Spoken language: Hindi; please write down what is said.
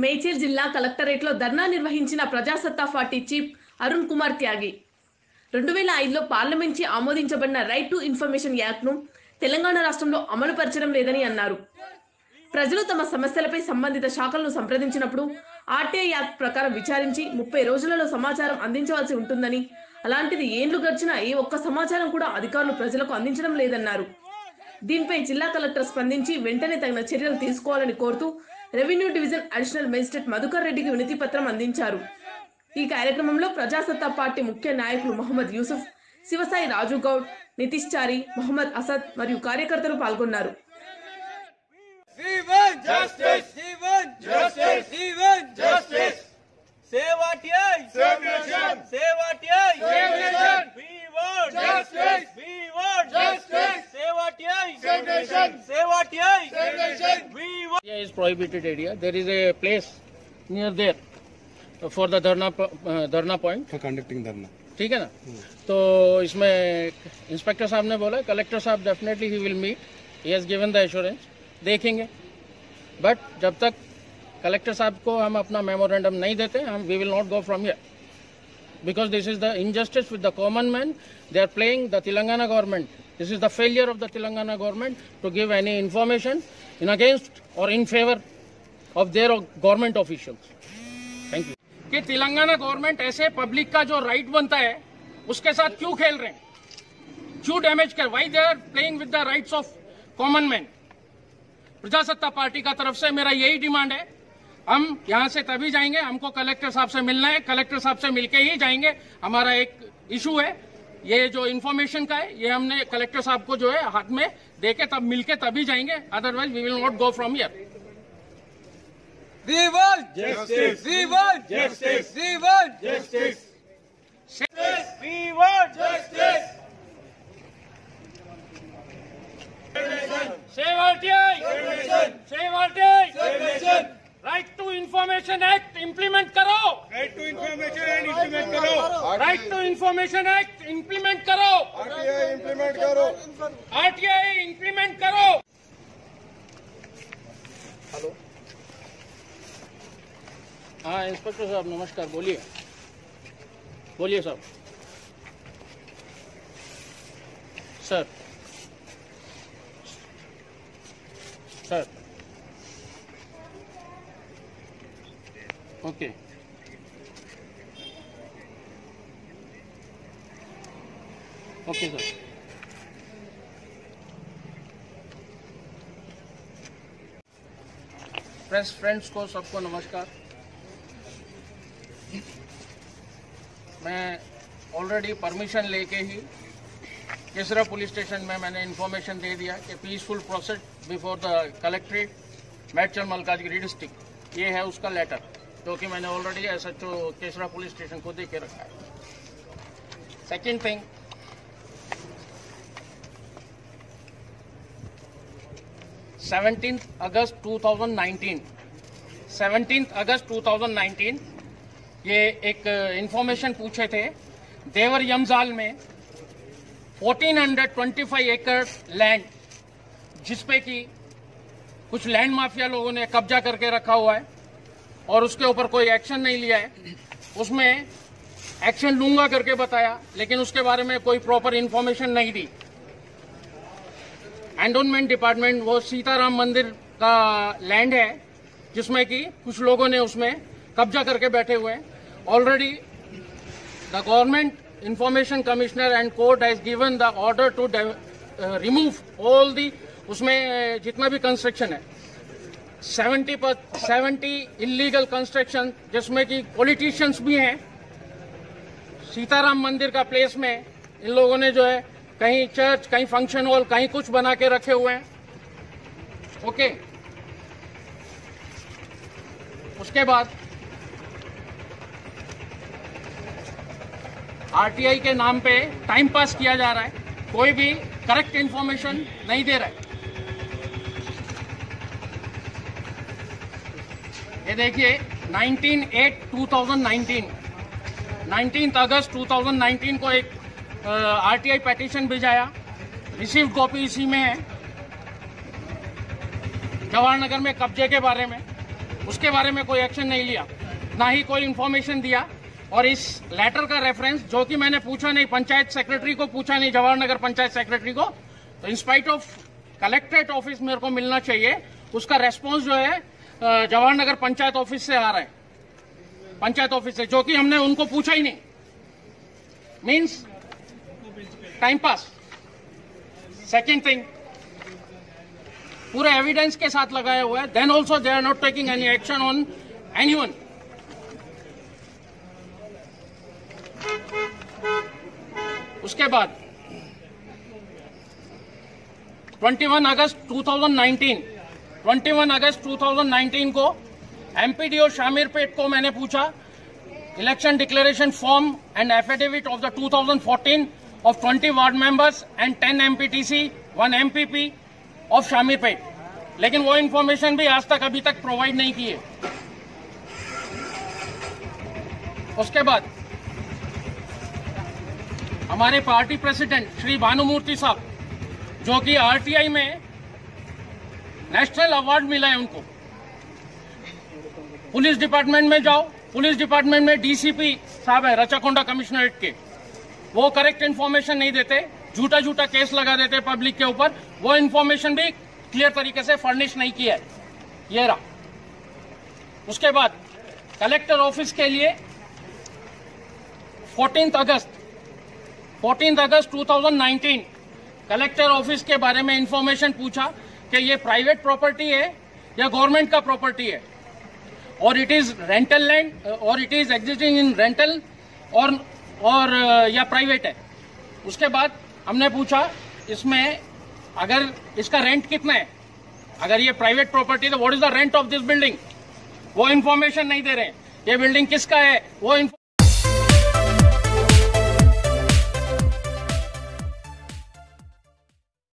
మేడ్చల్ జిల్లా కలెక్టరేట్లో ధర్నా నిర్వహించిన ప్రజాసత్తా పార్టీ చీఫ్ అరుణ్ కుమార్ త్యాగి 2005లో పార్లమెంట్ ఆమోదించబడిన రైట్ టు ఇన్ఫర్మేషన్ యాక్ట్ను తెలంగాణ రాష్ట్రంలో అమలు పరచడం లేదని అన్నారు. ప్రజలు తమ సమస్యలపై సంబంధిత శాఖలను సంప్రదించినప్పుడు ఆర్టీఐ యాక్ట్ ప్రకారం విచారించి 30 రోజులలో సమాచారం అందించవలసి ఉంటుందని, అలాంటిది ఏండ్లు గడిచినా ఏ ఒక్క సమాచారం కూడా అధికారులు ప్రజలకు అందించడం లేదన్నారు. దీనిపై జిల్లా కలెక్టర్ స్పందించి వెంటనే తగిన చర్యలు తీసుకోవాలని కోరుతూ revenue division additional magistrate Madhukar రెడ్డికి వినతి పత్రం అందించారు. ఈ కార్యక్రమంలో ప్రజాసత్తా పార్టీ ముఖ్య నాయకులు మహమ్మద్ యూసుఫ్, శివసాయి రాజు గౌడ్, నితీష్ చారి, మహమ్మద్ అసద్ మరియు కార్యకర్తలు పాల్గొన్నారు. Is prohibited area. There is a place near there for the धरना point for conducting धरना. ठीक है ना. तो इसमें इंस्पेक्टर साहब ने बोला कलेक्टर साहब definitely he will meet, he has given the assurance, देखेंगे. बट जब तक कलेक्टर साहब को हम अपना मेमोरेंडम नहीं देते हम we will not go from here, because this is the injustice with the common man. They are playing the Telangana government. This is the failure of the Telangana government to give any information in against or in favor of their government officials. Thank you. कि तेलंगाना गवर्नमेंट ऐसे पब्लिक का जो राइट बनता है उसके साथ क्यों खेल रहे हैं, क्यों डैमेज कर, why they are playing with the rights of common man. Prajasatta party का तरफ से मेरा यही डिमांड है. हम यहाँ से तभी जाएंगे, हमको कलेक्टर साहब से मिलना है, कलेक्टर साहब से मिलके ही जाएंगे. हमारा एक इशू है ये जो इन्फॉर्मेशन का है, ये हमने कलेक्टर साहब को जो है हाथ में देके तब मिलके तभी जाएंगे, otherwise we will not go from here. We want justice. We want justice. We want justice. We want justice. Save RTI. Save RTI. Right to Information Act implement करो. Right to information and implement करो. Right to Information Act implement करो. RTI implement करो. RTI implement करो. हेलो. हाँ इंस्पेक्टर साहब नमस्कार, बोलिए. बोलिए साहब. Sir sir okay. Okay sir. Press friends को सबको नमस्कार. मैं ऑलरेडी परमिशन लेके ही केसरा पुलिस स्टेशन में मैंने इन्फॉर्मेशन दे दिया कि peaceful process before the collectorate Medchal Malkajgiri district, ये है उसका लेटर जो कि मैंने already SHO Keesara police station को दे के रखा है. सेकेंड थिंग, अगस्त 2019 ये एक इंफॉर्मेशन पूछे थे देवर यमजाल में 1425 एकड़ लैंड, जिसपे कि कुछ लैंड माफिया लोगों ने कब्जा करके रखा हुआ है और उसके ऊपर कोई एक्शन नहीं लिया है. उसमें एक्शन लूंगा करके बताया, लेकिन उसके बारे में कोई प्रॉपर इंफॉर्मेशन नहीं दी. एंडोनमेंट डिपार्टमेंट, वो सीताराम मंदिर का लैंड है जिसमें कि कुछ लोगों ने उसमें कब्जा करके बैठे हुए हैं. Already the government information commissioner and court has given the order to remove all the, उसमें जितना भी कंस्ट्रक्शन है 70 इलीगल कंस्ट्रक्शन, जिसमें कि पॉलिटिशियंस भी हैं. सीताराम मंदिर का प्लेस में इन लोगों ने जो है कहीं चर्च, कहीं फंक्शन हॉल, कहीं कुछ बना के रखे हुए हैं. ओके. उसके बाद आरटीआई के नाम पे टाइम पास किया जा रहा है, कोई भी करेक्ट इंफॉर्मेशन नहीं दे रहा है. ये देखिए 19 अगस्त 2019 को एक आरटीआई पेटिशन भिजाया, रिसीव कॉपी इसी में है, जवाहर नगर में कब्जे के बारे में. उसके बारे में कोई एक्शन नहीं लिया, ना ही कोई इन्फॉर्मेशन दिया। और इस लेटर का रेफरेंस जो कि मैंने पूछा नहीं, पंचायत सेक्रेटरी को पूछा नहीं, जवाहर नगर पंचायत सेक्रेटरी को, तो इंस्पाइट ऑफ कलेक्ट्रेट ऑफिस मेरे को मिलना चाहिए, उसका रेस्पॉन्स जो है जवाहर नगर पंचायत ऑफिस से आ रहा है, पंचायत ऑफिस से, जो कि हमने उनको पूछा ही नहीं। Means time pass. Second thing, पूरे एविडेंस के साथ लगाया हुआ है, then also they are not taking any action on anyone. उसके बाद 21 अगस्त 2019 को एमपीडीओ शामिरपेट को मैंने पूछा, election declaration form and affidavit of the 2014 of 20 ward members and 10 MPTC 1 MPP of Shamirpet, लेकिन वो इंफॉर्मेशन भी आज तक अभी तक प्रोवाइड नहीं की है। उसके बाद हमारे पार्टी प्रेसिडेंट श्री भानुमूर्ति साहब, जो कि आरटीआई में नेशनल अवार्ड मिला है उनको, पुलिस डिपार्टमेंट में जाओ, पुलिस डिपार्टमेंट में डीसीपी साहब है रचाकोंडा कमिश्नरेट के, वो करेक्ट इन्फॉर्मेशन नहीं देते, झूठा झूठा केस लगा देते पब्लिक के ऊपर, वो इन्फॉर्मेशन भी क्लियर तरीके से फर्निश नहीं किया है, ये रहा। उसके बाद कलेक्टर ऑफिस के लिए 14 अगस्त 2019 कलेक्टर ऑफिस के बारे में इंफॉर्मेशन पूछा कि ये प्राइवेट प्रॉपर्टी है या गवर्नमेंट का प्रॉपर्टी है, और इट इज रेंटल लैंड, और it is existing in rental और या प्राइवेट है। उसके बाद हमने पूछा इसमें अगर इसका रेंट कितना है, अगर ये प्राइवेट प्रॉपर्टी तो what is the rent of this building, वो इंफॉर्मेशन नहीं दे रहे हैं। ये बिल्डिंग किसका है वो